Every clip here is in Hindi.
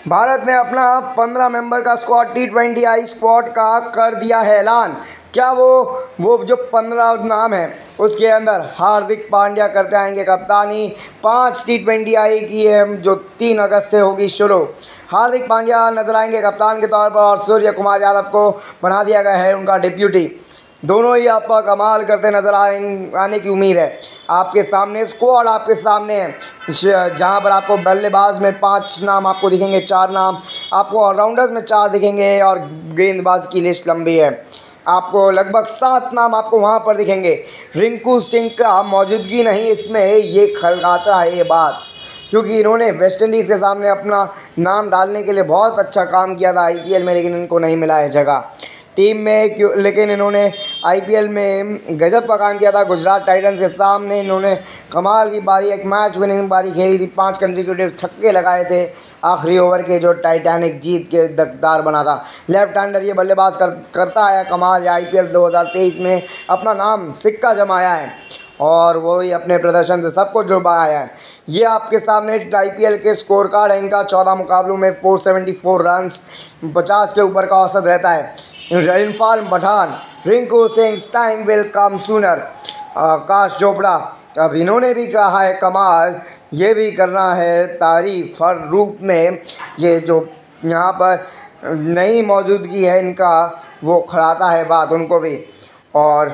भारत ने अपना 15 मेंबर का स्क्वाड T20I स्क्वाड का कर दिया है ऐलान। क्या वो जो 15 नाम है उसके अंदर हार्दिक पांड्या करते आएंगे कप्तानी। 5 T20I की है जो 3 अगस्त से होगी शुरू। हार्दिक पांड्या नजर आएंगे कप्तान के तौर पर और सूर्य कुमार यादव को बना दिया गया है उनका डिप्यूटी। दोनों ही आपका कमाल करते नजर आने की उम्मीद है। आपके सामने स्क्वाड आपके सामने है, जहां पर आपको बल्लेबाज में 5 नाम आपको दिखेंगे, 4 नाम आपको ऑलराउंडर्स में 4 दिखेंगे और गेंदबाज की लिस्ट लंबी है। आपको लगभग 7 नाम आपको वहां पर दिखेंगे। रिंकू सिंह का मौजूदगी नहीं इसमें ये खलगाता है ये बात, क्योंकि इन्होंने वेस्ट इंडीज़ के सामने अपना नाम डालने के लिए बहुत अच्छा काम किया था IPL में, लेकिन इनको नहीं मिला है जगह टीम में क्यों। लेकिन इन्होंने IPL में गजब का काम किया था। गुजरात टाइटंस के सामने इन्होंने कमाल की बारी, एक मैच विनिंग बारी खेली थी, 5 कंसेक्यूटिव छक्के लगाए थे आखिरी ओवर के, जो टाइटैनिक जीत के दकदार बना था। लेफ्ट हैंडर ये बल्लेबाज करता आया कमाल। IPL 2023 में अपना नाम सिक्का जमाया है और वही अपने प्रदर्शन से सबको जुड़वाया है। ये आपके सामने IPL के स्कोर कार्ड है इनका। 14 मुकाबलों में 474 रन्स, 50 के ऊपर का औसत रहता है। Irfan Pathan, Rinku Singh, time will come sooner, Aakash Chopra, अब इन्होंने भी कहा है कमाल। ये भी करना है तारीफ हर रूप में। ये जो यहाँ पर नई मौजूदगी है इनका वो खड़ाता है बात उनको भी, और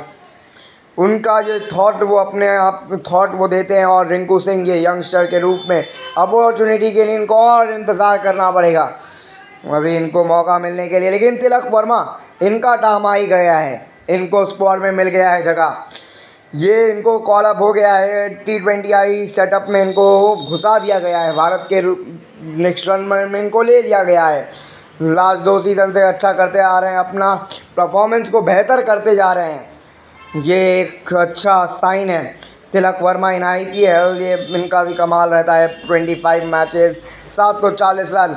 उनका जो थॉट वो अपने आप थॉट वो देते हैं। और रिंकू सिंह ये यंगस्टर के रूप में अपॉर्चुनिटी के लिए इनको और इंतज़ार करना पड़ेगा अभी इनको मौका मिलने के लिए। लेकिन तिलक वर्मा इनका टाइम आ ही गया है, इनको स्क्वाड में मिल गया है जगह। ये इनको कॉल अप हो गया है T20I सेटअप में, इनको घुसा दिया गया है। भारत के नेक्स्ट रन में इनको ले लिया गया है। लास्ट 2 सीज़न से अच्छा करते आ रहे हैं, अपना परफॉर्मेंस को बेहतर करते जा रहे हैं। ये एक अच्छा साइन है। तिलक वर्मा इन IPL ये इनका भी कमाल रहता है। 25 मैचेस, 740 रन,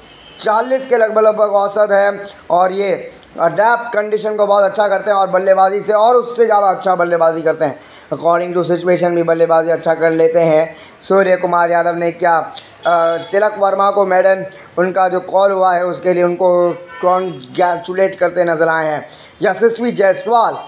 40 के लगभग औसत है। और ये अडेप्ट कंडीशन को बहुत अच्छा करते हैं और बल्लेबाजी से और उससे ज़्यादा अच्छा बल्लेबाजी करते हैं। अकॉर्डिंग टू सिचुएशन भी बल्लेबाजी अच्छा कर लेते हैं। सूर्य कुमार यादव ने क्या तिलक वर्मा को मेडन उनका जो कॉल हुआ है उसके लिए उनको कॉन्ग्रेचुलेट करते नजर आए हैं। यशस्वी जायसवाल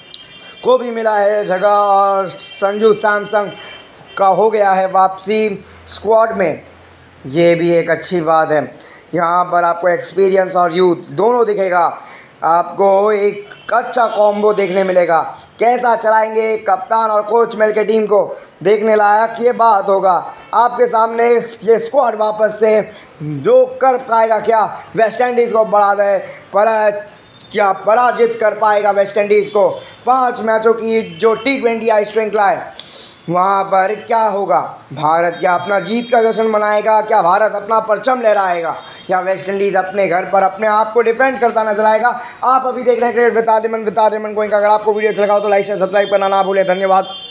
को भी मिला है जगह और संजू सैमसन का हो गया है वापसी स्क्वाड में। ये भी एक अच्छी बात है। यहाँ पर आपको एक्सपीरियंस और यूथ दोनों दिखेगा। आपको एक अच्छा कॉम्बो देखने मिलेगा। कैसा चलाएंगे कप्तान और कोच मिल के टीम को, देखने लायक ये बात होगा। आपके सामने ये स्क्वाड वापस से जो कर पाएगा, क्या वेस्ट इंडीज़ को बढ़ा दे, पर क्या पराजित कर पाएगा वेस्ट इंडीज़ को। 5 मैचों की जो T20I श्रृंखला है वहाँ पर क्या होगा। भारत क्या अपना जीत का जश्न मनाएगा, क्या भारत अपना परचम लहराएगा, या वेस्ट इंडीज़ अपने घर पर अपने आप को डिफेंड करता नजर आएगा। आप अभी देख रहे हैं क्रिकेट विद आर्यमन को। अगर आपको वीडियो अच्छा लगा हो तो लाइक शेयर सब्सक्राइब करना ना भूलें। धन्यवाद।